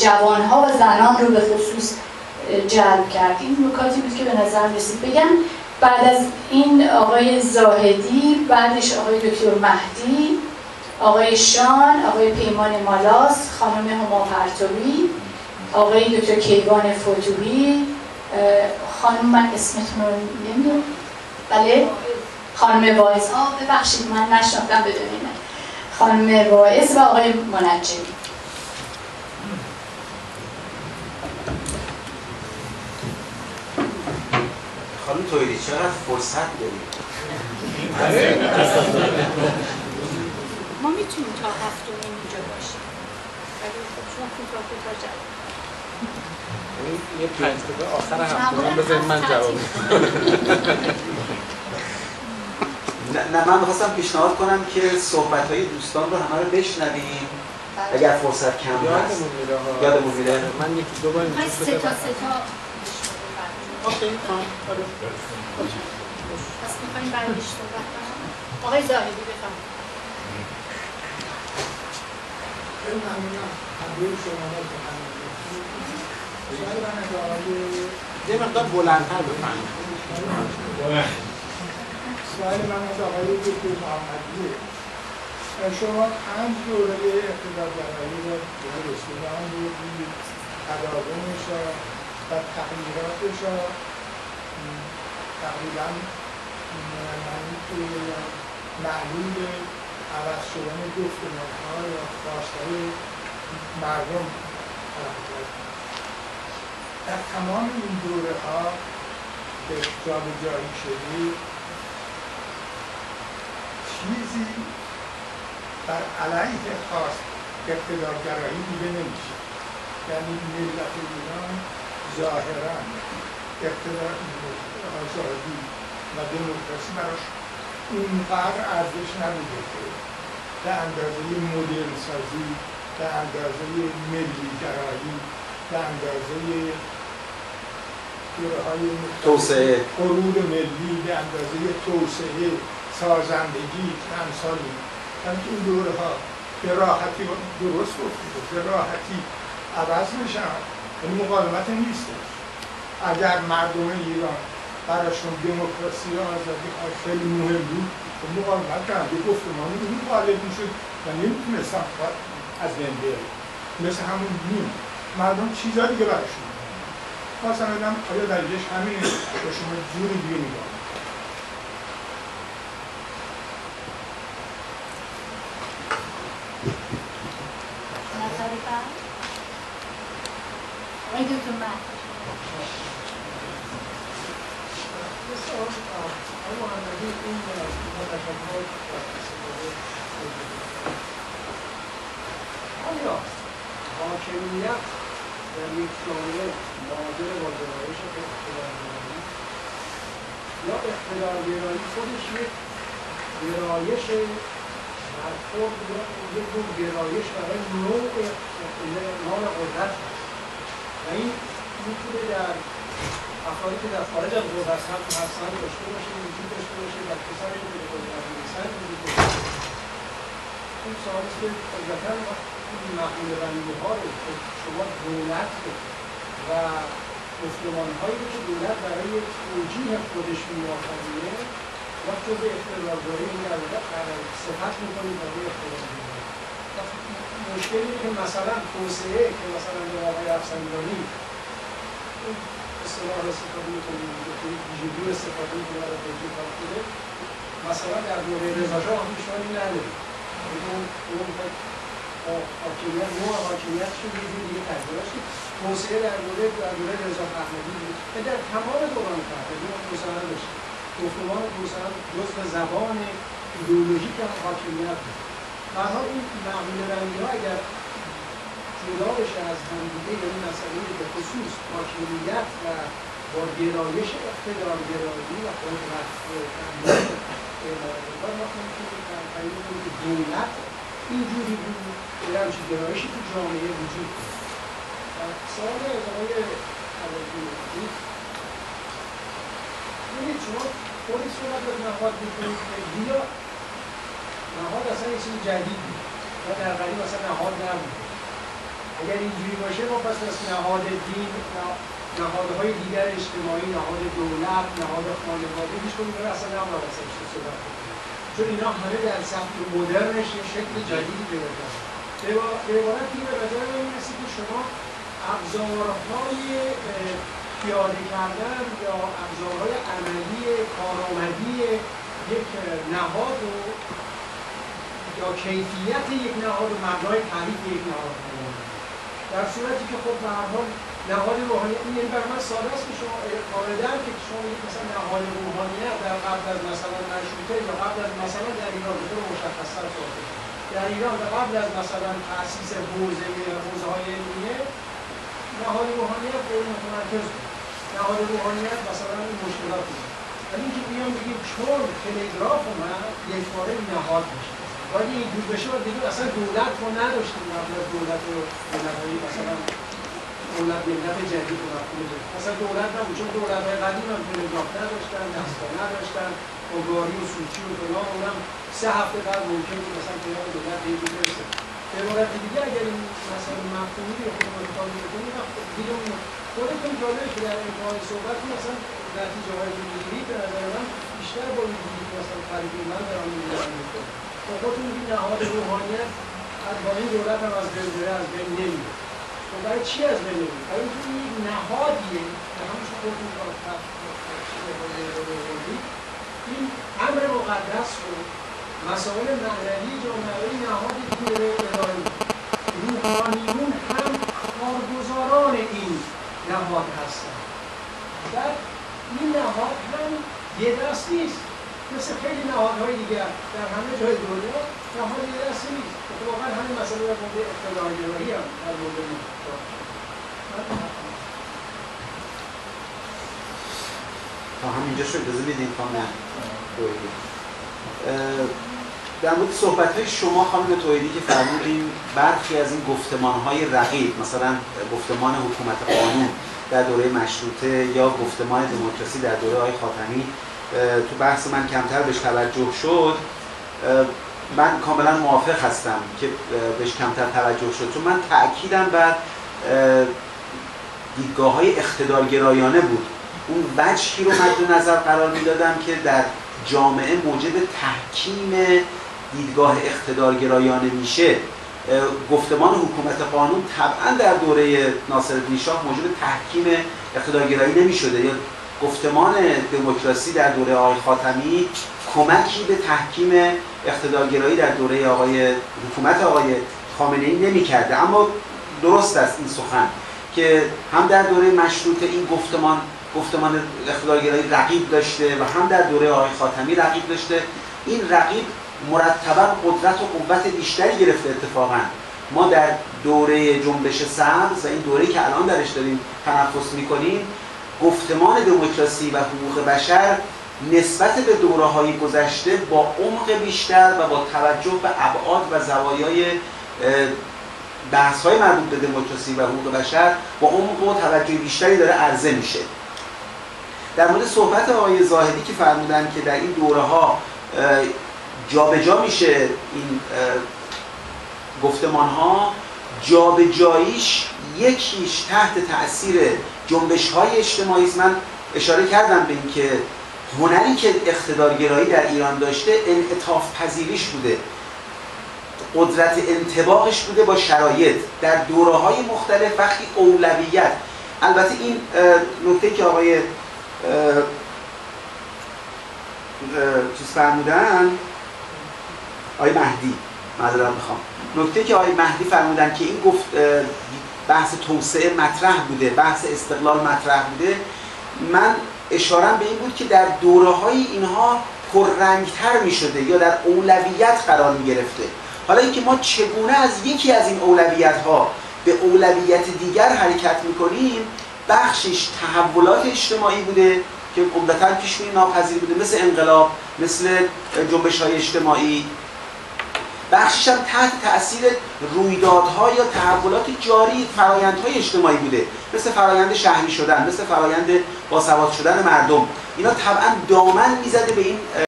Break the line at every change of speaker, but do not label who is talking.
جوانها و زنان رو به خصوص جلب کرد. این نکاتی بود که به نظر رسید بگم. بعد از این آقای زاهدی، بعدش آقای دکتر مهدی، آقای شان، آقای پیمان مالاس، خانم هما پرتوی، آقای دکتر کیوان فتوحی، خانم من اسمتون رو نمیدونم، بله؟ خانم واعظ، ببخشید من نشناختم بدون اینه، خانم واعظ و آقای منجمی.
خانم توحیدی چقدر فرصت داریم؟
ما میتونیم تا 7 اینجا باشیم، ولی خب شما کوتاه جواب
یه 5 دقیقه آخر هفته بذارید من جواب
نه من می‌خواستم پیشنهاد کنم که صحبت‌های دوستان رو همه رو بشنویم اگر فرصت کم هست. یادمون میره.
من یکی دو بار اینجا
سه تا
اوکی آره
پس می‌خوایم برایش صحبت کنم. آقای زاهدی بفرمایید.
خیلی ممنونم. همه شما رو سوال من از آقای
یه مقدار بلندتر بفرمایید.
سوال من از آقای دکتر محمدیه. شما 5 دوره اقتدارگرایی رو رسیدان بودید، تداومش و تغییراتش رو تقریبا معلول عوض شدن گفتمان‌ها یا خواست‌های مردم در تمام این دوره‌ها که جابجایی شده چیزی بر علیه خواست اقتدارگرایی دیده نمیشه. یعنی ملت ایران ظاهراً اقتدار آزادی و دموکراسی براش اونقدر ارزش نبوده که به اندازه مدرن سازی، به اندازه ملی گرایی، به اندازه دوره‌های
توسعه
غرور ملی، به اندازه توسعه، سازندگی، امثالی. این دوره‌ها به راحتی درست گفتید، به راحتی عوض میشن. این مقاومت نیستش. اگر مردم ایران براشون دموکراسی و آزادی خیلی مهم بود، مقاومت کردن، یه گفتمانی به این غالب میشد و نمیتونستن از بین بره. مثل همون دین مردم چیزا دیگه براشون خواستم بدم آیا دلیلش همینه با شما جوری دیگه نگاه
نظری بعد آقای دکتر مهدی.
آقای محمدی این تشکر آیا حاکمیت در یک جامعه مواجه با گرایش اقتدارگرایی یا اقتدارگرایی خودش یک گرایش برخورد یا یک نوع گرایش برای نوع قدرت و این میتونه در افرادی که در خارج از قدرت هستن داشته باشه، وجود داشته باشه و کسانی که به قدرت میرسن وجود داشته باشه. این سوالی که البته این مقوله بندی‌ها رو که شما دولت و گفتمان‌هایی که دولت برای توجیه خودش می‌آفرینه وقتی به اقتدارگرایی این در صفت می‌کنید برای اقتدارگرایی. مشکلی که مثلا توسعه که مثلا به آقای افسنجانی اصطلاح استفاده می‌کنیم که ویژگی استفاده می‌کنه برای توجیه کار شده، مثلا در دوره رضاشاه هم پیشنهادی نداریم. اون حاکمیت نوع حاکمیتش رو یه دیگه تغییرش که توسعه در دوره رضا پهلوی بود که در تمام دوران پهلوی توسعه داشت. گفتمان توسعه جزء زبان ایدئولوژیک حاکمیت بود. برها این معمول رنگی‌ها اگر جدا بشه از همدیگه، یعنی مسئله به خصوص حاکمیت و با گرایش اقتدارگرایی و قدرت ما می‌تونیم تعیین کنیم که دولت اینجوری بود که همچین گرایشی تو جامعه وجود داره. سوال از آقای خلاجی بود. ببینید شما خودی صحبت به نهاد می‌کنید که بیا نهاد اصلا یه چیز جدید بود و در قدیم اصلا نهاد نبود. اگر اینجوری باشه ما پس از نهاد دین، نهادهای دیگر اجتماعی، نهاد دولت، نهاد خانواده هیچ کدوم اصلا نباید صحبت کنیم، چون اینا همه در سبک مدرنش یه شکل جدیدی پیدا کردن. به عبارت دیگه به نظر من میرسه که شما ابزارهای پیاده کردن یا ابزارهای عملی کارآمدی یک نهاد و یا کیفیت یک نهاد و مبنای تعریف یک نهاد در صورتی که خب به هر حال نهاد روحانیت این یعنی برای من ساده است که شما قاعده‌ام که شما میگید مثلا نهاد روحانیت در قبل از مثلا مشروطه یا قبل از مثلا در ایران به طور مشخص‌تر صحبت در ایران قبل از مثلا تأسیس حوزه‌های علمیه نهاد روحانیت غیر متمرکز بود. نهاد روحانیت مثلا این مشکلات بود. ولی اینکه بیان بگیم چون تلگراف اومد یکباره نهاد میشه. ولی اینجور بشه و دیگه اصلا دولت رو نداشتیم قبل از دولت‌های مثلا دولت ملت جدید رو مفهوم مثلا دولت نبود، چون دولت‌های قدیم هم تلگراف نداشتن، دستگاه نداشتن، گاری و سوچی و فلان، اونم 3 هفته بعد ممکن بود مثلا پیام دولت به یکی برسه. به عبارت دیگه اگر این مثلا مفهومی رو خودمون مطالعه کنیم دیگه خودتون جالبه که در انتهای صحبت مثلا نتیجه‌های رو می‌گیرید به نظر من بیشتر با این دیگه مثلا تعریف من در آن می‌گیرم. خودتون میگید نهاد روحانیت با این دولت هم از بین بره، از بین نمیره. خب برای چی از بین نمیره؟ برای اینکه این نهادیه که همونش خودتون این امر مقدس رو مسائل معنوی جامعه نهاد دیگه رو اداره می‌کنه. روحانیون هم کارگزاران این نهاد هستن. در این نهاد هم یه دست نیست. مثل خیلی نهادهای دیگر در همه جای دنیا نهاد یه دستی نیست. واقعا همین مسئله در مورد اقتدارگرایی هم در مورد این
تا همینجا شد اجازه میدین تا نه در مورد صحبت‌های شما خانم توحیدی که فرمودین برخی از این گفتمان‌های رقیب مثلا گفتمان حکومت قانون در دوره مشروطه یا گفتمان دموکراسی در دوره آقای خاتمی تو بحث من کمتر بهش توجه شد، من کاملا موافق هستم که بهش کمتر توجه شد، چون من تأکیدم بر دیدگاه‌های اقتدارگرایانه بود. اون وجهی رو مد نظر قرار میدادم که در جامعه موجب تحکیم دیدگاه اقتدارگرایانه میشه. گفتمان حکومت قانون طبعا در دوره ناصرالدین شاه موجب تحکیم اقتدارگرایی نمیشده، یا گفتمان دموکراسی در دوره آقای خاتمی کمکی به تحکیم اقتدارگرایی در دوره حکومت آقای خامنه‌ای نمی‌کرده. اما درست است این سخن که هم در دوره مشروطه این گفتمان اقتدارگرایی رقیب داشته و هم در دوره آقای خاتمی رقیب داشته. این رقیب مرتباً قدرت و قوت بیشتری گرفته. اتفاقاً ما در دوره جنبش سبز و این دوره‌ای که الان درش داریم تنفس می‌کنیم، گفتمان دموکراسی و حقوق بشر نسبت به دوره‌های گذشته با عمق بیشتر و با توجه به ابعاد و زوایای بحث‌های مربوط به دموکراسی و حقوق بشر با عمق و توجه بیشتری داره عرضه میشه. در مورد صحبت آقای زاهدی که فرمودن که در این دوره‌ها جابجا میشه این گفتمان‌ها، جابجاییش یکیش تحت تأثیر جنبش‌های اجتماعی است. من اشاره کردم به این که هنری که اقتدارگرایی در ایران داشته انعطاف پذیریش بوده، قدرت انطباقش بوده با شرایط در دوره‌های مختلف. وقتی اولویت، البته این نکته که آقای چیز فرمودن، آقای مهدی، معذرت میخوام، نکته که آقای مهدی فرمودن که این گفت بحث توسعه مطرح بوده، بحث استقلال مطرح بوده، من اشارم به این بود که در دوره‌های اینها پررنگ‌تر می‌شده یا در اولویت قرار می‌گرفته. حالا اینکه ما چگونه از یکی از این اولویت‌ها به اولویت دیگر حرکت می‌کنیم، بخشش تحولات اجتماعی بوده که عمدتاً پیش‌بینی ناپذیر بوده، مثل انقلاب، مثل جنبش‌های اجتماعی. بخشش هم تحت تأثیر رویدادها یا تحولات جاری فرایندهای اجتماعی بوده، مثل فرایند شهری شدن، مثل فرایند باسواد شدن مردم. اینا طبعاً دامن میزده به این